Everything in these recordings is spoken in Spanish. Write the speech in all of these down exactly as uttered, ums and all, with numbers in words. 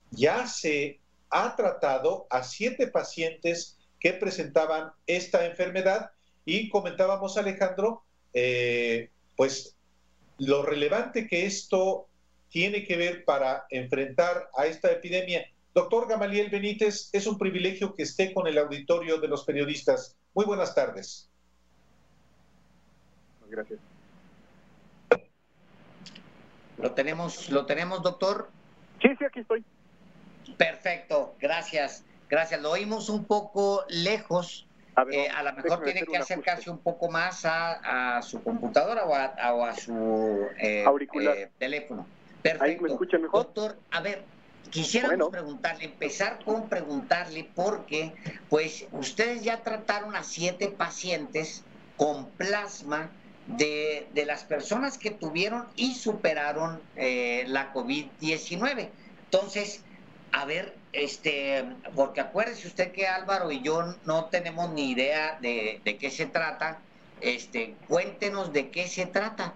ya se ha tratado a siete pacientes que presentaban esta enfermedad y comentábamos, Alejandro, eh, pues lo relevante que esto tiene que ver para enfrentar a esta epidemia. Doctor Gamaliel Benítez, es un privilegio que esté con el auditorio de los periodistas. Muy buenas tardes. Gracias. ¿Lo tenemos, lo tenemos, doctor? Sí, sí, aquí estoy. Perfecto, gracias. Gracias, lo oímos un poco lejos. A, ver, eh, a lo mejor tiene que acercarse un poco más a, a su computadora o a, a, o a su eh, auricular. Eh, teléfono. Perfecto. ¿Ahí me escuchan mejor? Doctor, a ver, quisiéramos bueno. preguntarle, empezar con preguntarle porque, pues, ustedes ya trataron a siete pacientes con plasma de, de las personas que tuvieron y superaron eh, la COVID diecinueve. Entonces, a ver, este, porque acuérdese usted que Álvaro y yo no tenemos ni idea de, de qué se trata. Este, cuéntenos de qué se trata.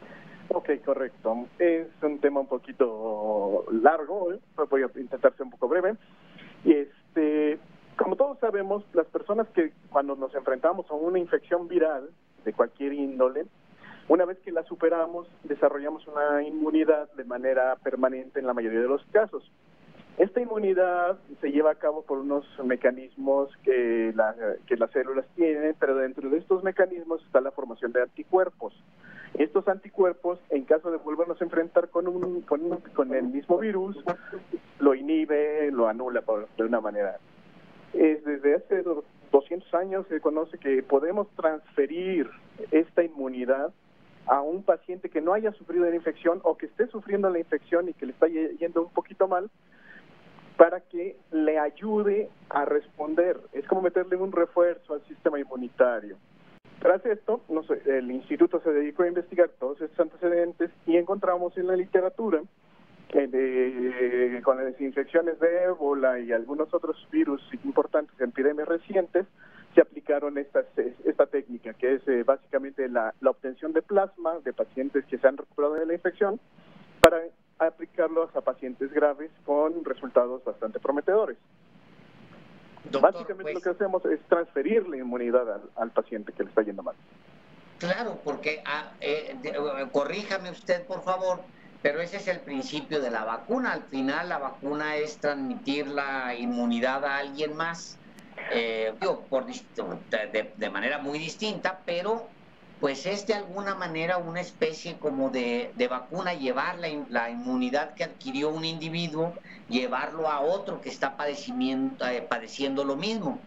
Ok, correcto. Es un tema un poquito largo, ¿eh? Voy a intentar ser un poco breve. Y este, como todos sabemos, las personas que cuando nos enfrentamos a una infección viral de cualquier índole, una vez que la superamos, desarrollamos una inmunidad de manera permanente en la mayoría de los casos. Esta inmunidad se lleva a cabo por unos mecanismos que, la, que las células tienen, pero dentro de estos mecanismos está la formación de anticuerpos. Estos anticuerpos, en caso de volvernos a enfrentar con, un, con, un, con el mismo virus, lo inhibe, lo anula por, de una manera. Es desde hace doscientos años se conoce que podemos transferir esta inmunidad a un paciente que no haya sufrido la infección o que esté sufriendo la infección y que le está yendo un poquito mal, para que le ayude a responder. Es como meterle un refuerzo al sistema inmunitario. Tras esto, no sé, el instituto se dedicó a investigar todos estos antecedentes y encontramos en la literatura que de, con las infecciones de ébola y algunos otros virus importantes en epidemias recientes, se aplicaron estas, esta técnica, que es eh, básicamente la, la obtención de plasma de pacientes que se han recuperado de la infección para aplicarlos a pacientes graves con resultados bastante prometedores. Doctor, básicamente pues, lo que hacemos es transferir la inmunidad al, al paciente que le está yendo mal. Claro, porque, ah, eh, de, corríjame usted por favor, pero ese es el principio de la vacuna. Al final la vacuna es transmitir la inmunidad a alguien más, eh, digo, por, de, de manera muy distinta, pero pues es de alguna manera una especie como de, de vacuna, llevar la, la inmunidad que adquirió un individuo, llevarlo a otro que está padeciendo, eh, padeciendo lo mismo.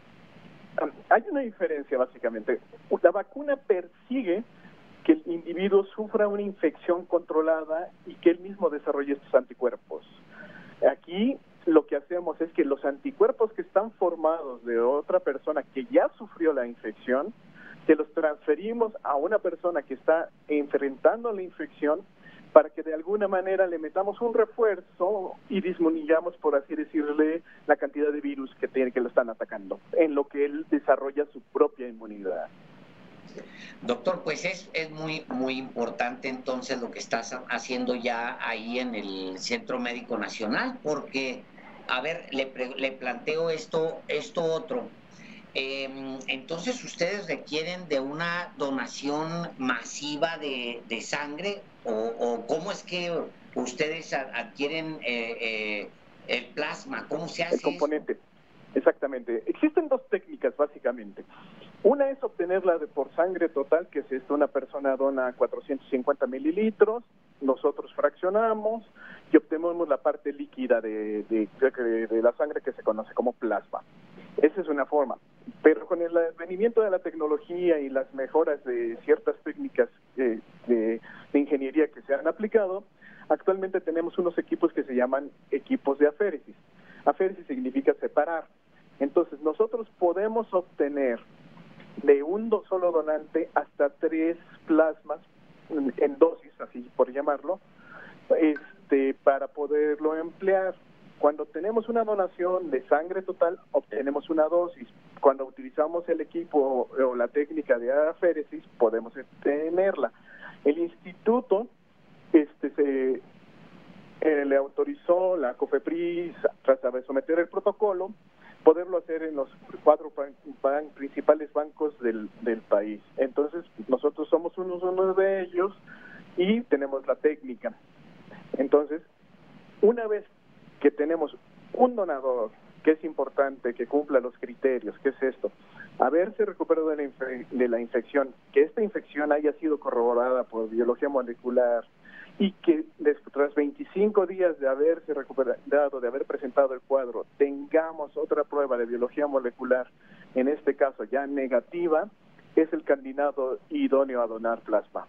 Hay una diferencia básicamente. La vacuna persigue que el individuo sufra una infección controlada y que él mismo desarrolle estos anticuerpos. Aquí lo que hacemos es que los anticuerpos que están formados de otra persona que ya sufrió la infección, que los transferimos a una persona que está enfrentando la infección para que de alguna manera le metamos un refuerzo y disminuyamos, por así decirle, la cantidad de virus que tiene, que lo están atacando, en lo que él desarrolla su propia inmunidad. Doctor, pues es, es muy, muy importante entonces lo que estás haciendo ya ahí en el Centro Médico Nacional, porque, a ver, le, le planteo esto, esto otro. Eh, entonces, ¿ustedes requieren de una donación masiva de, de sangre? ¿O, ¿O cómo es que ustedes adquieren eh, eh, el plasma? ¿Cómo se hace el componente? eso? Exactamente. Existen dos técnicas, básicamente. Una es obtenerla de por sangre total, que es esto, una persona dona cuatrocientos cincuenta mililitros, nosotros fraccionamos y obtenemos la parte líquida de, de, de, de la sangre que se conoce como plasma. Esa es una forma. Pero con el advenimiento de la tecnología y las mejoras de ciertas técnicas eh, de, de ingeniería que se han aplicado, actualmente tenemos unos equipos que se llaman equipos de aféresis. Aféresis significa separar. Entonces, nosotros podemos obtener de un solo donante hasta tres plasmas en dosis, así por llamarlo, este, para poderlo emplear. Cuando tenemos una donación de sangre total, obtenemos una dosis. Cuando utilizamos el equipo o la técnica de aféresis, podemos tenerla. El instituto este, se, eh, le autorizó la COFEPRIS, tras someter el protocolo, poderlo hacer en los cuatro ban ban principales bancos del, del país. Entonces, nosotros somos unos, uno de ellos y tenemos la técnica. Entonces, una vez que tenemos un donador, que es importante, que cumpla los criterios, ¿qué es esto? Haberse recuperado de la, de la infección, que esta infección haya sido corroborada por biología molecular y que tras veinticinco días de haberse recuperado, de haber presentado el cuadro, tengamos otra prueba de biología molecular, en este caso ya negativa, es el candidato idóneo a donar plasma.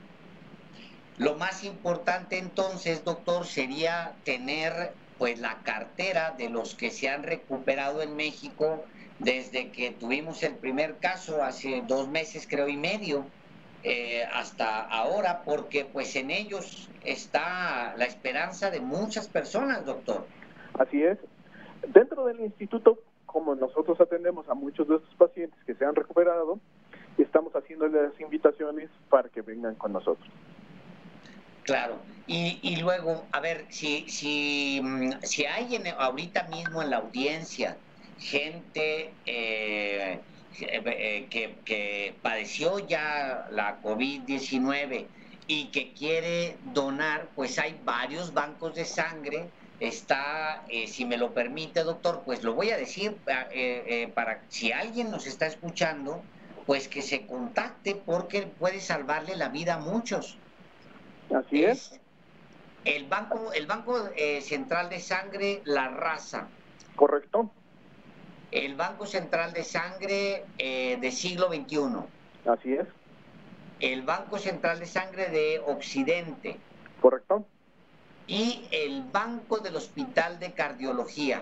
Lo más importante entonces, doctor, sería tener pues la cartera de los que se han recuperado en México desde que tuvimos el primer caso hace dos meses, creo y medio, eh, hasta ahora, porque pues en ellos está la esperanza de muchas personas, doctor. Así es. Dentro del instituto, como nosotros atendemos a muchos de estos pacientes que se han recuperado, estamos haciéndoles las invitaciones para que vengan con nosotros. Claro, y, y luego, a ver, si, si, si hay en, ahorita mismo en la audiencia gente eh, eh, que, que padeció ya la COVID diecinueve y que quiere donar, pues hay varios bancos de sangre. Está, eh, si me lo permite, doctor, pues lo voy a decir eh, eh, para si alguien nos está escuchando, pues que se contacte porque puede salvarle la vida a muchos. Así es. es. El Banco, el banco eh, Central de Sangre La Raza. Correcto. El Banco Central de Sangre eh, de Siglo veintiuno. Así es. El Banco Central de Sangre de Occidente. Correcto. Y el Banco del Hospital de Cardiología.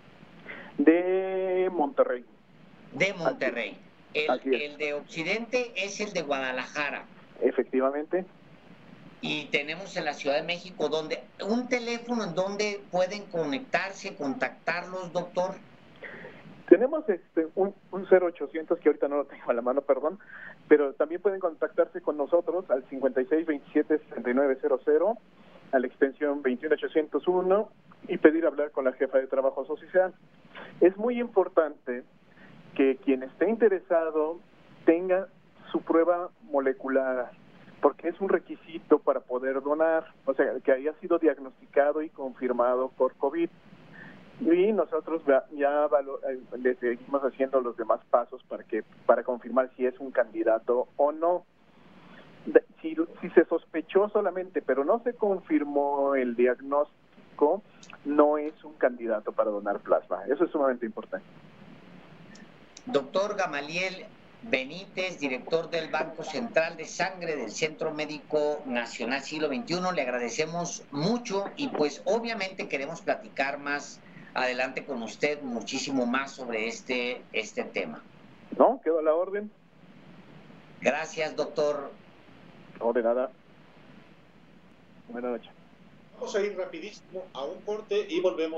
De Monterrey. De Monterrey. El, Así es. El de Occidente es el de Guadalajara. Efectivamente. Y tenemos en la Ciudad de México donde un teléfono en donde pueden conectarse, contactarlos, doctor. Tenemos este un, un cero ochocientos que ahorita no lo tengo a la mano, perdón, pero también pueden contactarse con nosotros al cincuenta y seis veintisiete sesenta y nueve cero cero, a la extensión veintiuno ochocientos uno y pedir hablar con la jefa de trabajo social. Es muy importante que quien esté interesado tenga su prueba molecular, porque es un requisito para poder donar, o sea, que haya sido diagnosticado y confirmado por COVID. Y nosotros ya le seguimos haciendo los demás pasos para que para confirmar si es un candidato o no. Si, si se sospechó solamente, pero no se confirmó el diagnóstico, no es un candidato para donar plasma. Eso es sumamente importante. Doctor Gamaliel Benítez, director del Banco Central de Sangre del Centro Médico Nacional Siglo veintiuno, le agradecemos mucho y pues obviamente queremos platicar más adelante con usted muchísimo más sobre este, este tema. No, quedo a la orden. Gracias, doctor. No, de nada. Buenas noches. Vamos a ir rapidísimo a un corte y volvemos.